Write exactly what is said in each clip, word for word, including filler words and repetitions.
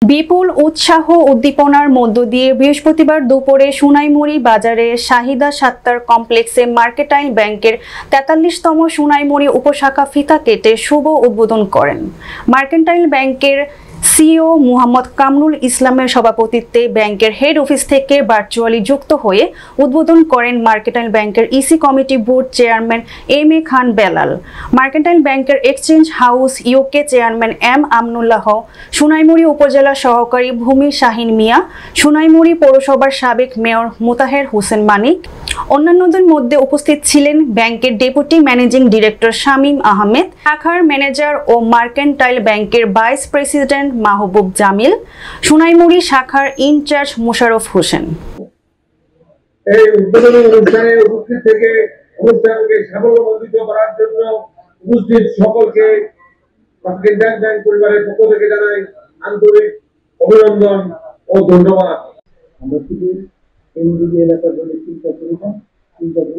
বিপুল উৎসাহ উদ্দীপনার মধ্য দিয়ে বৃহস্পতিবার দুপুরে সোনাইমুড়ি বাজারে শাহিদা সাত্তার কমপ্লেক্সে মার্কেন্টাইল ব্যাংকের তেতাল্লিশতম সোনাইমুড়ি উপশাখা ফিতা কেটে শুভ উদ্বোধন করেন। মার্কেন্টাইল ব্যাংকের সিইও মুহাম্মদ কামরুল ইসলামের সভাপতিত্বে ব্যাংকের হেড অফিস থেকে ভার্চুয়ালি যুক্ত হয়ে উদ্বোধন করেন মার্কেন্টাইল ব্যাংকের EC committee board chairman M A Khan Belal, Mercantile ব্যাংকের exchange house UK chairman M Amanullah, Sonaimuri উপজেলা সহকারী ভূমি শাহিন মিয়া, সোনাইমুড়ি পৌরসভার সাবেক মেয়র মোতাহের হোসেন মানিক। অন্যান্যদের মধ্যে উপস্থিত ছিলেন ব্যাংকের deputy managing director Shamim Ahmed, শাখার ম্যানেজার ও মার্কেন্টাইল ব্যাংকের ভাইস প্রেসিডেন্ট মাহবুব জামিল, সোনাইমুড়ি শাখার ইনচার্জ মোশাররফ হোসেন। এই উদ্বোধনী অনুষ্ঠানে উপস্থিত থেকে অনুষ্ঠানকে সাফল্যমণ্ডিত করার জন্য উপস্থিত সকলকে মার্কেন্টাইল ব্যাংক পরিবারের পক্ষ থেকে জানাই আন্তরিক অভিনন্দন ও ধন্যবাদ। আমরা শুধু এমডিবি এলাকার জন্য চিন্তা করি না, চিন্তা করি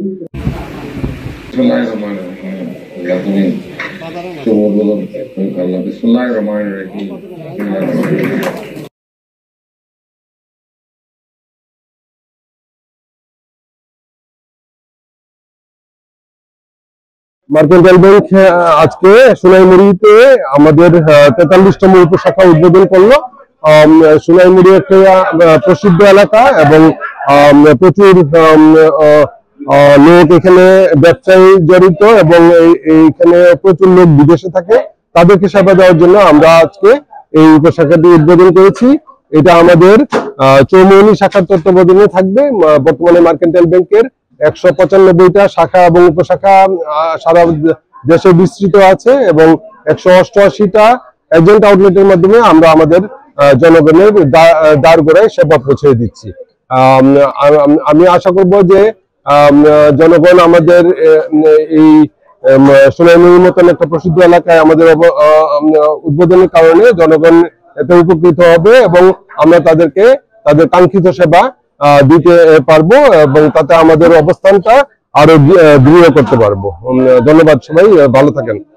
মার্কেন্টাইল ব্যাংক আজকে সোনাইমুড়িতে আমাদের তেতাল্লিশতম উপশাখা উদ্বোধন করলো। সোনাইমুড়ি একটা প্রসিদ্ধ এলাকা এবং প্রচুর লোক এখানে ব্যবসায় জড়িত এবং এইখানে প্রচুর লোক বিদেশে থাকে, তাদেরকে সেবা দেওয়ার জন্য আমরা আজকে এই উপশাখাটি উদ্বোধন করেছি। এটা আমাদের চৌমুহনী শাখার তত্ত্বাবধানে থাকবে। বর্তমানে মার্কেন্টাইল ব্যাংকের একশো পঁচানব্বইটা শাখা এবং উপশাখা সারা দেশে বিস্তৃত আছে এবং একশো অষ্টআশিটা এজেন্ট আউটলেটের মাধ্যমে আমরা আমাদের জনগণের দ্বার গোড়ায় সেবা পৌঁছে দিচ্ছি। আমি আশা করব যে জনগণ আমাদের এই সোনাইমুড়ির মতন একটা প্রসিদ্ধ এলাকায় আমাদের উদ্বোধনের কারণে জনগণ এতে উপকৃত হবে এবং আমরা তাদেরকে তাদের কাঙ্ক্ষিত সেবা দিতে পারবো এবং তাতে আমাদের অবস্থানটা আরো দৃঢ় করতে পারবো। ধন্যবাদ সবাই, ভালো থাকেন।